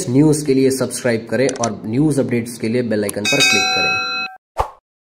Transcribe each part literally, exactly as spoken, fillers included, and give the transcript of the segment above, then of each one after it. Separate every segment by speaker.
Speaker 1: News के लिए subscribe करें और न्यूज अपडेट्स के लिए बेल आइकन पर क्लिक करें।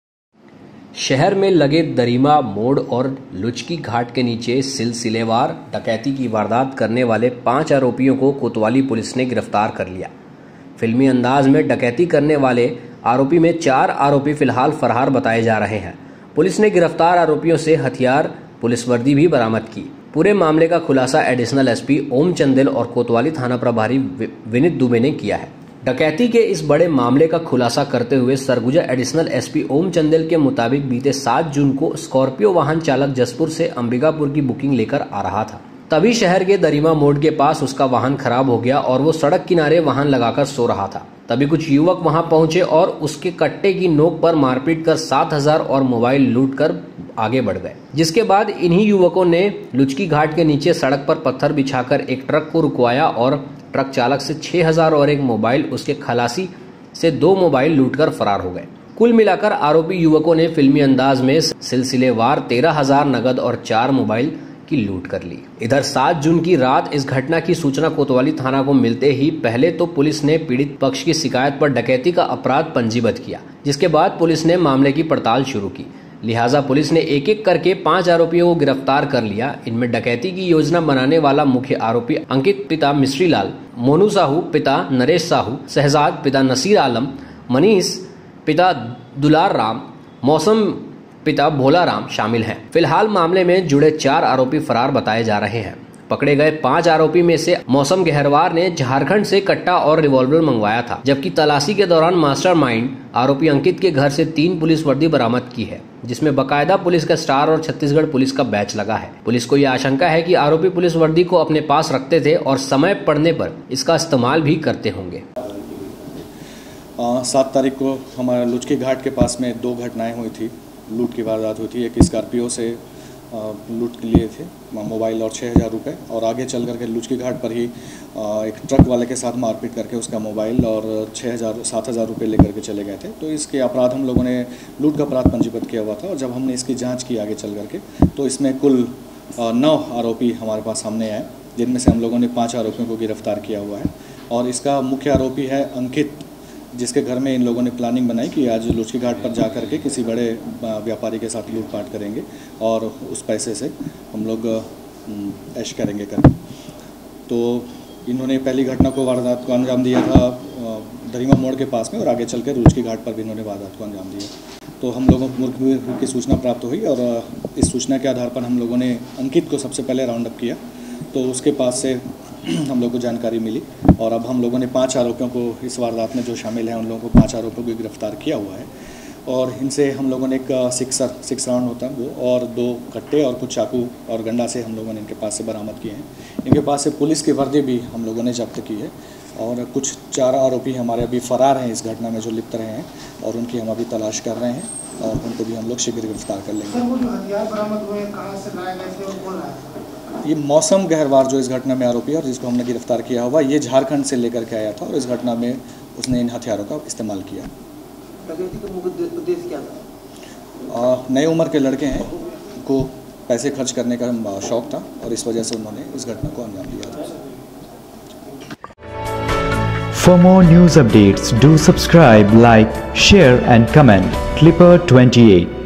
Speaker 1: शहर में लगे दरिमा मोड़ और लुचकी घाट के नीचे सिलसिलेवार डकैती की वारदात करने वाले पांच आरोपियों को कोतवाली पुलिस ने गिरफ्तार कर लिया। फिल्मी अंदाज में डकैती करने वाले आरोपी में चार आरोपी फिलहाल फरार बताए जा रहे हैं। पुलिस ने गिरफ्तार आरोपियों से हथियार, पुलिस वर्दी भी बरामद की। पूरे मामले का खुलासा एडिशनल एसपी ओम चंदेल और कोतवाली थाना प्रभारी विनीत दुबे ने किया है। डकैती के इस बड़े मामले का खुलासा करते हुए सरगुजा एडिशनल एसपी ओम चंदेल के मुताबिक बीते सात जून को स्कॉर्पियो वाहन चालक जसपुर से अंबिकापुर की बुकिंग लेकर आ रहा था। तभी शहर के दरिमा मोड़ के पास उसका वाहन खराब हो गया और वो सड़क किनारे वाहन लगाकर सो रहा था। तभी कुछ युवक वहां पहुंचे और उसके कट्टे की नोक पर मारपीट कर सात हजार और मोबाइल लूटकर आगे बढ़ गए। जिसके बाद इन्हीं युवकों ने लुचकी घाट के नीचे सड़क पर पत्थर बिछाकर एक ट्रक को रुकवाया और ट्रक चालक से छह हजार और एक मोबाइल, उसके खलासी से दो मोबाइल लूटकर फरार हो गए। कुल मिलाकर आरोपी युवकों ने फिल्मी अंदाज में सिलसिलेवार तेरह हजार नगद और चार मोबाइल की लूट कर ली। इधर सात जून की रात इस घटना की सूचना कोतवाली थाना को मिलते ही पहले तो पुलिस ने पीड़ित पक्ष की शिकायत पर डकैती का अपराध पंजीबद्ध किया, जिसके बाद पुलिस ने मामले की पड़ताल शुरू की। लिहाजा पुलिस ने एक एक करके पांच आरोपियों को गिरफ्तार कर लिया। इनमें डकैती की योजना बनाने वाला मुख्य आरोपी अंकित पिता मिश्री लाल, मोनू साहू पिता नरेश साहू, शहजाद पिता नसीर आलम, मनीष पिता दुलार राम, मौसम पिता भोला राम शामिल हैं। फिलहाल मामले में जुड़े चार आरोपी फरार बताए जा रहे हैं। पकड़े गए पांच आरोपी में से मौसम गहरवार ने झारखंड से कट्टा और रिवॉल्वर मंगवाया था, जबकि तलाशी के दौरान मास्टरमाइंड आरोपी अंकित के घर से तीन पुलिस वर्दी बरामद की है, जिसमें बकायदा पुलिस का स्टार और छत्तीसगढ़ पुलिस का बैच लगा है। पुलिस को यह आशंका है कि आरोपी पुलिस वर्दी को अपने पास रखते थे और समय पड़ने पर इसका इस्तेमाल भी करते होंगे।
Speaker 2: सात तारीख को हमारे लुचकी घाट के पास में दो घटनाएं हुई थी, लूट की वारदात हुई थी। एक स्कॉर्पियो से लूट के लिए थे मोबाइल और छः हज़ार रुपये, और आगे चल करके लुचकी घाट पर ही एक ट्रक वाले के साथ मारपीट करके उसका मोबाइल और छः हज़ार सात हज़ार रुपये लेकर के चले गए थे। तो इसके अपराध हम लोगों ने लूट का अपराध पंजीबद्ध किया हुआ था, और जब हमने इसकी जांच की आगे चल करके तो इसमें कुल नौ आरोपी हमारे पास सामने आए, जिनमें से हम लोगों ने पाँच आरोपियों को गिरफ्तार किया हुआ है। और इसका मुख्य आरोपी है अंकित, जिसके घर में इन लोगों ने प्लानिंग बनाई कि आज लुचकी घाट पर जा करके किसी बड़े व्यापारी के साथ लूटपाट करेंगे और उस पैसे से हम लोग ऐश करेंगे करके। तो इन्होंने पहली घटना को वारदात को अंजाम दिया था दरिमा मोड़ के पास में, और आगे चल के लुचकी घाट पर भी इन्होंने वारदात को अंजाम दिया। तो हम लोगों को मुखबिर की सूचना प्राप्त हुई, और इस सूचना के आधार पर हम लोगों ने अंकित को सबसे पहले राउंड अप किया। तो उसके पास से हम लोग को जानकारी मिली, और अब हम लोगों ने पांच आरोपियों को इस वारदात में जो शामिल हैं उन लोगों को पांच आरोपियों को गिरफ्तार किया हुआ है। और इनसे हम लोगों ने एक सिक्सर सिक्स राउंड होता है वो, और दो कट्टे और कुछ चाकू और गंडा से हम लोगों ने इनके पास से बरामद किए हैं। इनके पास से पुलिस की वर्दी भी हम लोगों ने जब्त की है, और कुछ चार आरोपी हमारे अभी फरार हैं इस घटना में जो लिप्त रहे हैं, और उनकी हम अभी तलाश कर रहे हैं, और उनको भी हम लोग शीघ्र गिरफ्तार कर लेंगे।
Speaker 3: सर, वो जो हथियार बरामद हुए कहाँ से लाए गए थे और कौन लाया था?
Speaker 2: ये मौसम गहरवार जो इस घटना में आरोपी है और जिसको हमने गिरफ्तार किया हुआ, ये झारखंड से लेकर के आया था, और इस घटना में उसने इन हथियारों का इस्तेमाल किया।
Speaker 3: डकैती का मुख्य उद्देश्य क्या था?
Speaker 2: नए उम्र के लड़के हैं, उनको पैसे खर्च करने का शौक था, और इस वजह से उन्होंने इस घटना को अंजाम दिया था।
Speaker 4: For more news updates, do subscribe, like, share and comment. Clipper twenty-eight